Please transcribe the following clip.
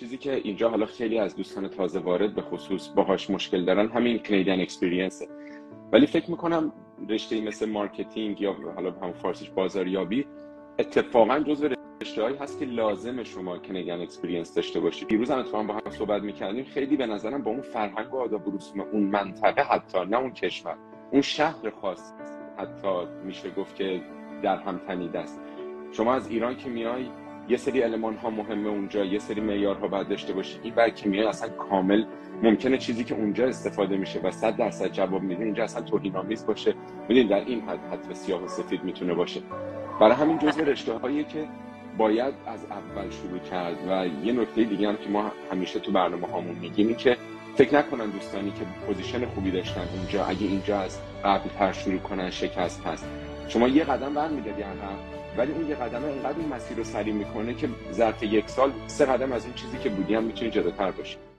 چیزی که اینجا حالا خیلی از دوستان تازه وارد به خصوص باهاش مشکل دارن همین کانادین اکسپریانسه. ولی فکر میکنم رشته‌ای مثل مارکتینگ یا حالا هم فارسیش بازاریابی اتفاقا جزو رشته‌هایی هست که لازم شما کانادین اکسپریانس داشته باشید. دیروز هم اتفاقا با هم صحبت می‌کردیم، خیلی به نظرم با اون فرهنگ و آداب و رسوم اون منطقه، حتی نه اون کشور، اون شهر خاص، حتی میشه گفت که در هم تنیده است. شما از ایران که میای یه سری المان ها مهمه اونجا، یه سری معیارها باید داشته باشی. این برای که میای اصلا کامل ممکنه چیزی که اونجا استفاده میشه و 100% جواب میده اینجا اصلا توهین‌آمیز باشه. ببینید در این حد سیاه و سفید میتونه باشه. برای همین جزء رشته‌هایی که باید از اول شروع کرد. و یه نکته دیگه هم که ما همیشه تو برنامه‌هامون میگیم این که فکر نکنن دوستانی که پوزیشن خوبی داشتن اونجا اگه اینجا از قبل‌تر شروع کنن شکست هست. شما یه قدم برمی‌داری عقب، ولی اون یه قدمه اینقدر این مسیر رو سری میکنه که ظرف 1 سال 3 قدم از اون چیزی که بودی هم میتونی جلوتر باشی.